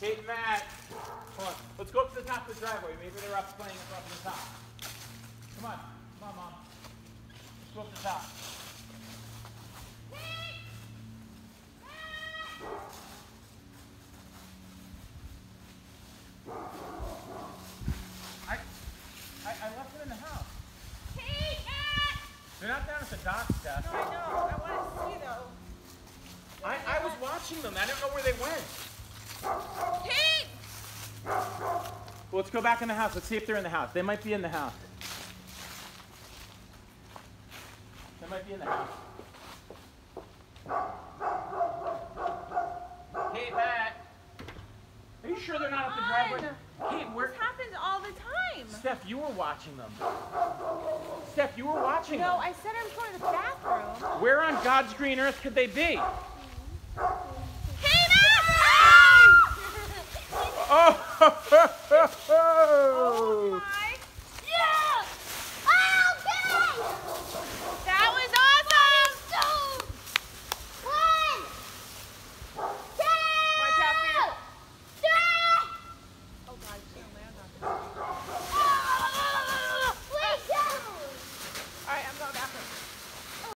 Kate and Matt. Come on. Let's go up to the top of the driveway. Maybe they're up playing up to the top. Come on. Come on, Mom. Let's go up to the top. I left it in the house. Kate, Matt! They're not down at the dock, Steph. No, I know. I want to see though. I was watching them. I don't know where they went. Kate! Well, let's go back in the house. Let's see if they're in the house. They might be in the house. They might be in the house. Hey, Matt. Are you sure they're not at the driveway? Kate, where? This happens all the time. Steph, you were watching them. Steph, you were watching them. No, I said I was going to the bathroom. Where on God's green earth could they be?